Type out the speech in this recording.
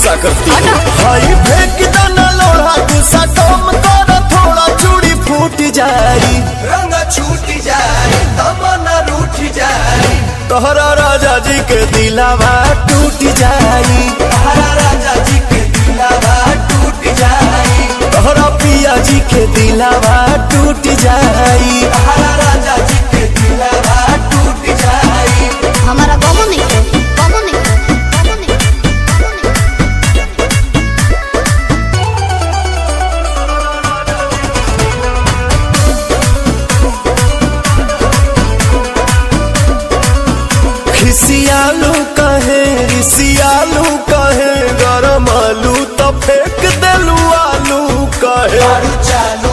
गुस्सा करती है। भाई फेंक देना लोढ़ा गुस्सा कम कर थोड़ा चूड़ी फूट जाई रंग छूट जाए तमन्ना रूठ जाए तोहरा राजा जी के दिलावा टूट जाई तोहरा राजा जी के दिलावा टूट जाए तोहरा पिया जी के दिलावा टूट जाई तोहरा राजा जी के दिलावा टूट जाए। हमारा गमो नहीं है, गमो नहीं है, गमो नहीं है, गमो नहीं है। खिसियालू कहे रिसियालू कहे गरम आलू तो फेंक देलू आलू कहे चालू